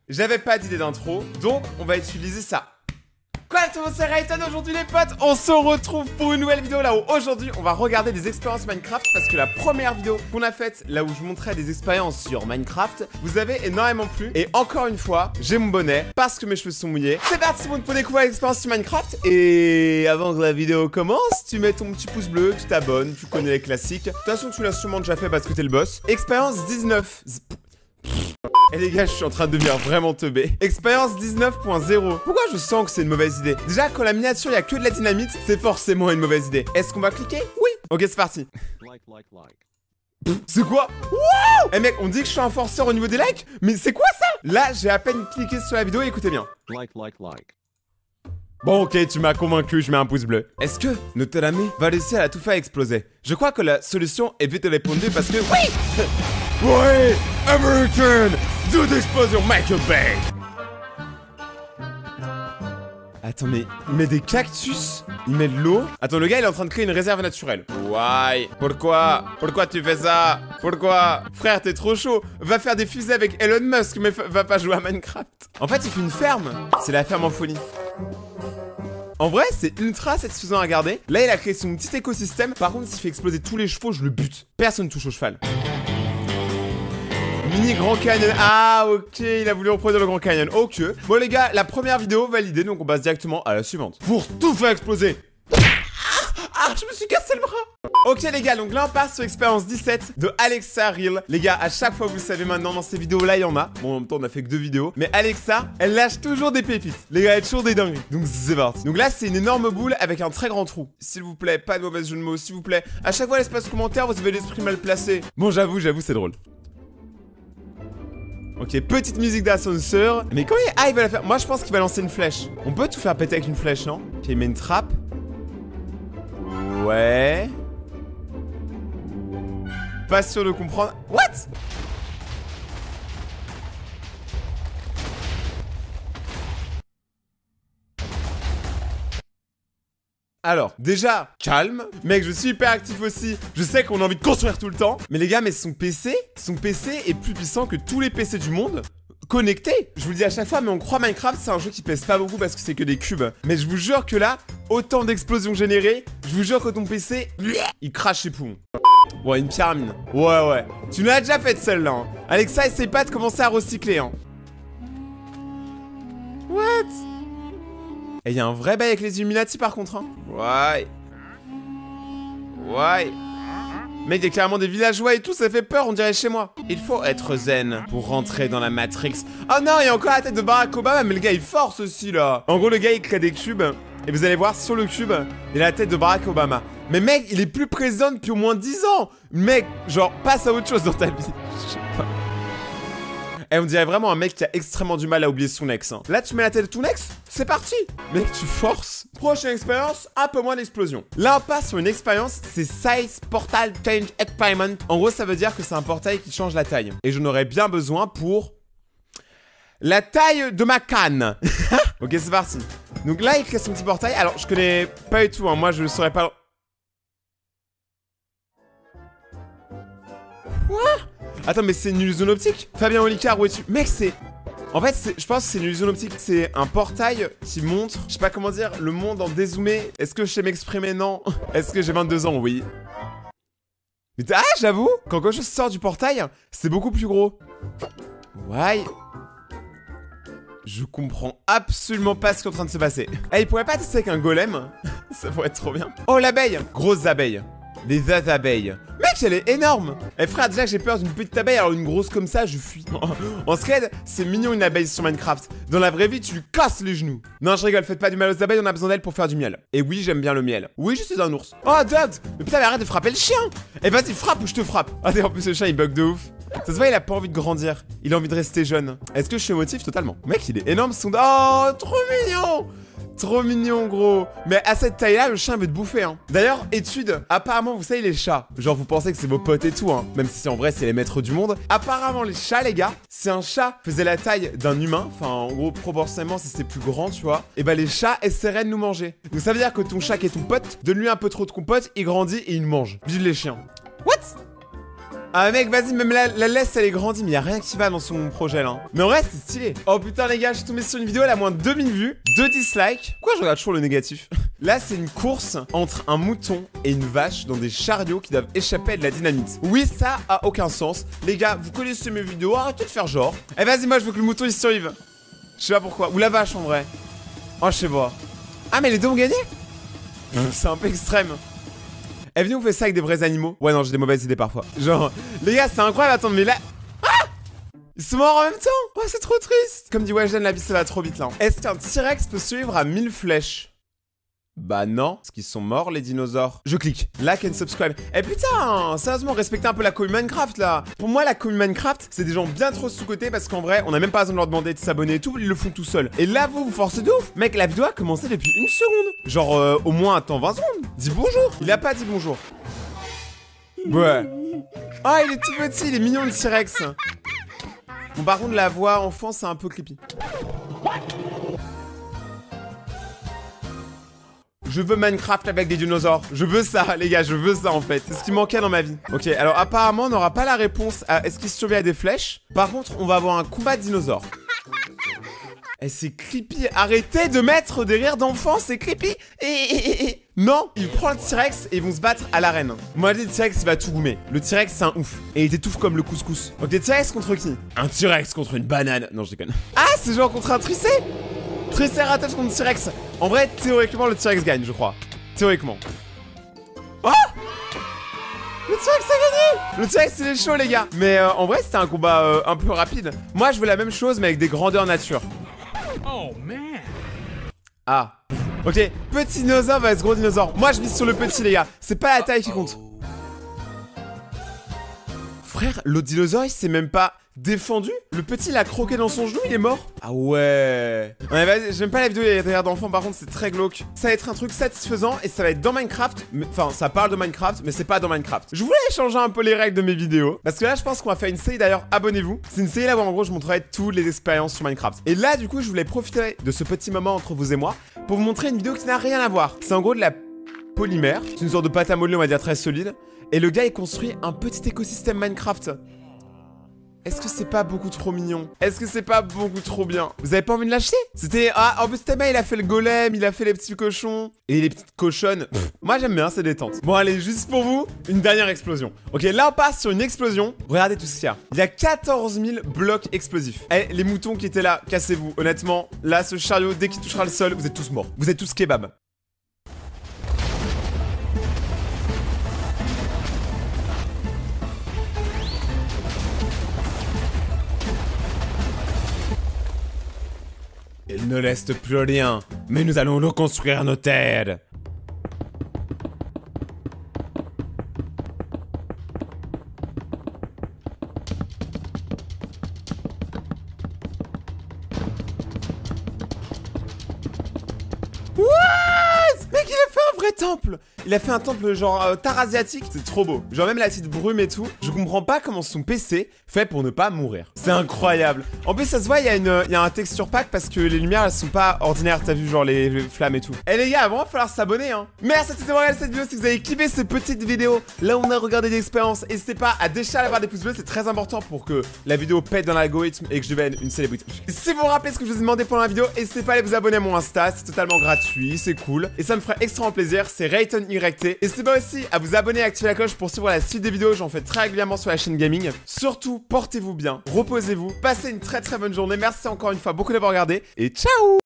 J'avais pas d'idée d'intro, donc on va utiliser ça. Quoi tout le monde, c'est Rayton. Aujourd'hui les potes, on se retrouve pour une nouvelle vidéo là où aujourd'hui on va regarder des expériences Minecraft. Parce que la première vidéo qu'on a faite là où je montrais des expériences sur Minecraft vous avez énormément plu. Et encore une fois, j'ai mon bonnet parce que mes cheveux sont mouillés. C'est parti pour découvrir l'expérience sur Minecraft. Et avant que la vidéo commence, tu mets ton petit pouce bleu, tu t'abonnes, tu connais les classiques. De toute façon tu l'as sûrement déjà fait parce que t'es le boss. Expérience 19. Et les gars, je suis en train de devenir vraiment teubé. Expérience 19.0. Pourquoi je sens que c'est une mauvaise idée? Déjà, quand la miniature, il y a que de la dynamite, c'est forcément une mauvaise idée. Est-ce qu'on va cliquer? Oui. Ok, c'est parti. C'est quoi? Wow! Eh mec, on dit que je suis un forceur au niveau des likes? Mais c'est quoi ça? Là, j'ai à peine cliqué sur la vidéo, écoutez bien. Bon, ok, tu m'as convaincu, je mets un pouce bleu. Est-ce que notre ami va laisser à la touffa exploser? Je crois que la solution est vite répondue parce que... Oui! Ouais! American! Do d'explosion, make a bang! Attends, mais il met des cactus? Il met de l'eau? Attends, le gars, il est en train de créer une réserve naturelle. Ouais. Pourquoi? Pourquoi tu fais ça? Pourquoi? Frère, t'es trop chaud. Va faire des fusées avec Elon Musk, mais va pas jouer à Minecraft. En fait, il fait une ferme. C'est la ferme en folie. En vrai, c'est ultra satisfaisant à regarder. Là, il a créé son petit écosystème. Par contre, s'il fait exploser tous les chevaux, je le bute. Personne touche au cheval. Mini Grand Canyon. Ah, ok, il a voulu reproduire le Grand Canyon. Ok. Bon, les gars, la première vidéo validée, donc on passe directement à la suivante. Pour tout faire exploser. Ah, je me suis cassé le bras. Ok les gars, donc là on passe sur l'expérience 17 de Alexa Real. Les gars, à chaque fois vous le savez maintenant dans ces vidéos là il y en a. Bon en même temps on a fait que 2 vidéos. Mais Alexa, elle lâche toujours des pépites. Les gars, elle est toujours des dingueries. Donc c'est parti. Donc là c'est une énorme boule avec un très grand trou. S'il vous plaît, pas de mauvais jeu de mots, s'il vous plaît. À chaque fois l'espace commentaire vous avez l'esprit mal placé. Bon j'avoue c'est drôle. Ok, petite musique d'ascenseur. Mais comment il va la faire? Moi je pense qu'il va lancer une flèche. On peut tout faire péter avec une flèche, non? Ok, il met une trappe. Ouais. Pas sûr de comprendre. What? Alors, déjà, calme. Mec, je suis hyper actif aussi. Je sais qu'on a envie de construire tout le temps. Mais les gars, mais son PC est plus puissant que tous les PC du monde connectés. Je vous le dis à chaque fois, mais on croit Minecraft, c'est un jeu qui pèse pas beaucoup parce que c'est que des cubes. Mais je vous jure que là, autant d'explosions générées, je vous jure que ton PC, il crache ses poumons. Ouais, une pierre à mine. Ouais. Tu nous l'as déjà fait celle-là. Hein. Alexa, essaye pas de commencer à recycler. Hein. What? Et il y a un vrai bail avec les Illuminati par contre. Hein. Ouais. Mec, il y a clairement des villageois et tout, ça fait peur, on dirait chez moi. Il faut être zen pour rentrer dans la Matrix. Oh non, il y a encore la tête de Barack Obama, mais le gars il force aussi là. En gros, le gars il crée des cubes. Et vous allez voir sur le cube, il a la tête de Barack Obama. Mais mec, il est plus présent depuis au moins 10 ans. Mec, genre, passe à autre chose dans ta vie. Je sais pas. Et on dirait vraiment un mec qui a extrêmement du mal à oublier son ex. Hein. Là, tu mets la tête de ton ex, c'est parti. Mec, tu forces. Prochaine expérience, un peu moins d'explosion. Là, on passe sur une expérience, c'est Size Portal Change Experiment. En gros, ça veut dire que c'est un portail qui change la taille. Et j'en aurais bien besoin pour... la taille de ma canne. Ok, c'est parti. Donc là, il crée son petit portail. Alors, je connais pas du tout, hein. Moi, je ne saurais pas... Quoi? Attends, mais c'est une illusion optique? Fabien Olicard, où es-tu? Mec, c'est... En fait, je pense que c'est une illusion optique. C'est un portail qui montre, je sais pas comment dire, le monde en dézoomé. Est-ce que je sais m'exprimer? Non. Est-ce que j'ai 22 ans? Oui. Mais ah, j'avoue, quand quelque chose sort du portail, c'est beaucoup plus gros. Ouais. Je comprends absolument pas ce qui est en train de se passer. Eh, il pourrait pas tester avec un golem? Ça pourrait être trop bien. Oh, l'abeille! Grosse abeille. Des abeilles. Mec, elle est énorme. Eh frère, déjà que j'ai peur d'une petite abeille, alors une grosse comme ça, je fuis. En scred, c'est mignon une abeille sur Minecraft. Dans la vraie vie, tu lui casses les genoux. Non, je rigole, faites pas du mal aux abeilles, on a besoin d'elles pour faire du miel. Et oui, j'aime bien le miel. Oui, je suis un ours. Oh, Dad! Mais putain, mais arrête de frapper le chien! Eh, vas-y, frappe ou je te frappe. Ah, en plus, le chien, il bug de ouf. Ça se voit, il a pas envie de grandir. Il a envie de rester jeune. Est-ce que je suis émotif? Totalement. Mec, il est énorme, son... Oh, trop mignon! Trop mignon, gros. Mais à cette taille-là, le chien veut te bouffer, hein. D'ailleurs, étude. Apparemment, vous savez, les chats. Genre, vous pensez que c'est vos potes et tout, hein. Même si en vrai, c'est les maîtres du monde. Apparemment, les chats, les gars, si un chat faisait la taille d'un humain, enfin, en gros, proportionnellement, si c'était plus grand, tu vois, et bah, les chats essaieraient de nous manger. Donc, ça veut dire que ton chat qui est ton pote, donne-lui un peu trop de compote, il grandit et il mange. Vive les chiens. What? Ah mec, vas-y, même la laisse, elle est grandie, mais y a rien qui va dans son projet là. Mais en vrai, c'est stylé. Oh putain, les gars, je suis tombé sur une vidéo, elle a moins de 2000 vues, 2 dislikes. Pourquoi je regarde toujours le négatif? Là, c'est une course entre un mouton et une vache dans des chariots qui doivent échapper à de la dynamite. Oui, ça a aucun sens. Les gars, vous connaissez mes vidéos, arrêtez de faire genre. Eh, vas-y, moi, je veux que le mouton il survive. Je sais pas pourquoi. Ou la vache en vrai. Oh, je sais pas. Ah, mais les deux ont gagné? C'est un peu extrême. Eh, venez, on fait ça avec des vrais animaux. Ouais, non, j'ai des mauvaises idées parfois. Genre, les gars, c'est incroyable. Attends, mais là. Ah! Ils sont morts en même temps. Oh, c'est trop triste. Comme dit Weshden, la vie, ça va trop vite là. Est-ce qu'un T-Rex peut survivre à 1000 flèches? Bah non, parce qu'ils sont morts les dinosaures. Je clique, like and subscribe. Eh putain, sérieusement, respectez un peu la communauté Minecraft là. Pour moi, la communauté Minecraft, c'est des gens bien trop sous-cotés parce qu'en vrai, on a même pas besoin de leur demander de s'abonner et tout, ils le font tout seuls. Et là, vous forcez de ouf. Mec, la vidéo a commencé depuis 1 seconde. Genre, au moins, attends 20 secondes. Dis bonjour. Il a pas dit bonjour. Ouais. Ah, il est tout petit, il est mignon le T-Rex. Bon, par contre, la voix enfant, c'est un peu creepy. Je veux Minecraft avec des dinosaures. Je veux ça, les gars, je veux ça en fait. C'est ce qui manquait dans ma vie. Ok, alors apparemment, on n'aura pas la réponse à est-ce qu'il survit à des flèches. Par contre, on va avoir un combat de dinosaures. Et c'est creepy. Arrêtez de mettre des rires d'enfants, c'est creepy. Non, il prend le T-Rex et ils vont se battre à l'arène. Moi, le T-Rex, il va tout goumer. Le T-Rex, c'est un ouf. Et il étouffe comme le couscous. Ok, T-Rex contre qui? Un T-Rex contre une banane. Non, je déconne. Ah, c'est genre contre un tricé? Triceratops contre T-Rex. En vrai, théoriquement, le T-Rex gagne, je crois. Théoriquement. Oh! Le T-Rex a gagné! Le T-Rex, il est chaud, les gars. Mais en vrai, c'était un combat un peu rapide. Moi, je veux la même chose, mais avec des grandeurs nature. Oh, man. Ah. Ok, petit dinosaure vs gros dinosaure. Moi, je mise sur le petit, les gars. C'est pas la taille qui compte. Frère, l'autre dinosaure, il s'est même pas défendu. Le petit, il a croqué dans son genou, il est mort. Ah ouais. Ouais, vas-y, j'aime pas la vidéo, il y a des rires d'enfants, par contre, c'est très glauque. Ça va être un truc satisfaisant et ça va être dans Minecraft. Enfin, ça parle de Minecraft, mais c'est pas dans Minecraft. Je voulais changer un peu les règles de mes vidéos. Parce que là, je pense qu'on va faire une série, d'ailleurs, abonnez-vous. C'est une série là où, en gros, je montrerai toutes les expériences sur Minecraft. Et là, du coup, je voulais profiter de ce petit moment entre vous et moi pour vous montrer une vidéo qui n'a rien à voir. C'est en gros de la polymère. C'est une sorte de pâte à modeler, on va dire, très solide. Et le gars, il construit un petit écosystème Minecraft. Est-ce que c'est pas beaucoup trop mignon? Est-ce que c'est pas beaucoup trop bien? Vous avez pas envie de l'acheter? C'était... Ah, en plus, il a fait le golem, il a fait les petits cochons. Et les petites cochonnes. Moi, j'aime bien, c'est détente. Bon, allez, juste pour vous, une dernière explosion. Ok, là, on passe sur une explosion. Regardez tout ce qu'il y a. Il y a 14 000 blocs explosifs. Eh, les moutons qui étaient là, cassez-vous. Honnêtement, là, ce chariot, dès qu'il touchera le sol, vous êtes tous morts. Vous êtes tous kebab. Il ne reste plus rien, mais nous allons reconstruire nos terres. What? Mec, il a fait un vrai temple. Il a fait un temple genre tarasiatique, c'est trop beau. Genre même la petite brume et tout. Je comprends pas comment son PC fait pour ne pas mourir. C'est incroyable. En plus ça se voit, il y a un texture pack parce que les lumières elles sont pas ordinaires. T'as vu genre les flammes et tout. Eh les gars, avant il va falloir s'abonner hein. Merci d'avoir regardé cette vidéo. Si vous avez kiffé ces petites vidéos là où on a regardé des expériences, n'hésitez pas à déchirer la barre des pouces bleus. C'est très important pour que la vidéo pète dans l'algorithme et que je devienne une célébrité. Si vous vous rappelez ce que je vous ai demandé pendant la vidéo, n'hésitez pas à aller vous abonner à mon Insta. C'est totalement gratuit, c'est cool. Et ça me ferait extrêmement plaisir. C'est RaytonYT. N'hésitez pas aussi à vous abonner et activer la cloche pour suivre la suite des vidéos. J'en fais très régulièrement sur la chaîne gaming. Surtout, portez-vous bien, reposez-vous, passez une très bonne journée. Merci encore une fois beaucoup d'avoir regardé et ciao!